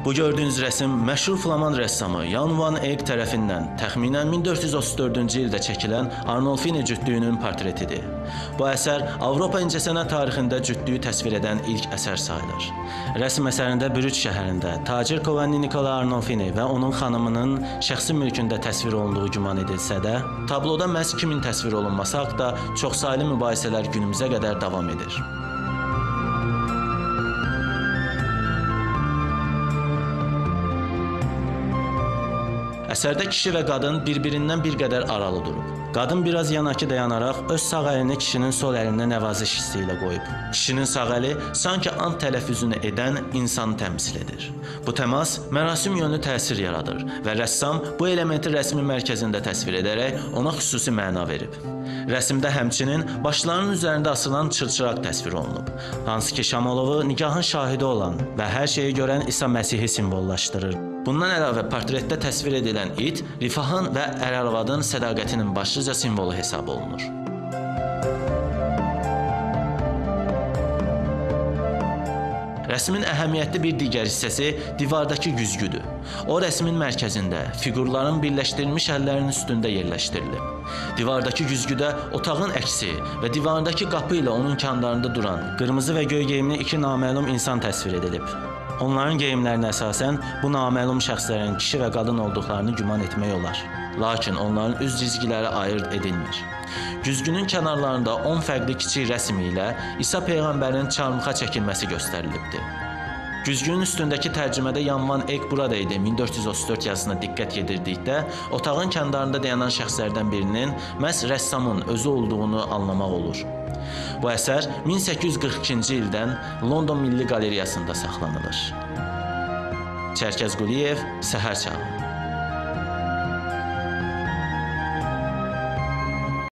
Bu gördüyünüz rəsm məşhur flaman rəssamı Jan van Eyck tərəfindən təxminən 1434-cü ildə çəkilən Arnolfini cütlüyünün portretidir. Bu əsər Avropa incəsənət tarixində cütlüyü təsvir edən ilk əsər sayılır. Rəsm əsərində Brüç şəhərində tacir Kovanni Nikola Arnolfini və onun xanımının şəxsi mülkündə təsvir olunduğu güman edilsə də, tabloda məhz kimin təsvir olunması haqqında çoxsaylı mübahisələr günümüzə qədər davam edir. Əsərdə kişi və qadın bir-birindən bir qədər aralı durub. Qadın biraz yanakı dayanaraq öz sağ əlini kişinin sol əlinə nəvaziş hissi ilə qoyub. Kişinin sağ əli sanki and tələffüzünü edən insanı təmsil edir. Bu təmas mərasim yönlü təsir yaradır və rəssam bu elementi rəsmin mərkəzində təsvir edərək ona xüsusi məna verib. Rəsmdə həmçinin başlarının üzərində asılan çırçıraq təsvir olunub, hansı ki Şamolovu nikahın şahidi olan və hər şeyi görən İsa Məsihi simvollaşdırır. Bundan əlavə portretdə təsvir edilən it, rifahın və ər-arvadın sədaqətinin başlıca simvolu hesab olunur. Rəsmin əhəmiyyətli bir digər hissəsi divardakı güzgüdür. O, rəsmin mərkəzində, fiqurların birləşdirilmiş əllərinin üstündə yerləşdirilib. Divardakı güzgüdə otağın əksi və divardakı qapı ilə onun kənarında duran qırmızı və göy geyimli iki naməlum insan təsvir edilib. Onların geyimlərinə əsasən bu naməlum şəxslərin kişi və qadın olduqlarını güman etmək olar. Lakin onların üz cizgiləri ayırd edilmir. Güzgünün kənarlarında 10 fərqli kiçik rəsm ilə İsa Peyğəmbərin çarmıxa çəkilməsi göstərilibdir. Güzgünün üstündəki tərcümədə Jan van Eyck burada idi 1434 yazısına diqqət yedirdikdə, otağın kənarında dayanan şəxslərdən birinin məhz rəssamın özü olduğunu anlamaq olur. Bu əsər 1842-ci ildən London Milli Qalereyasında saxlanılır. Çərkəz Quliyev, Səhər çağı.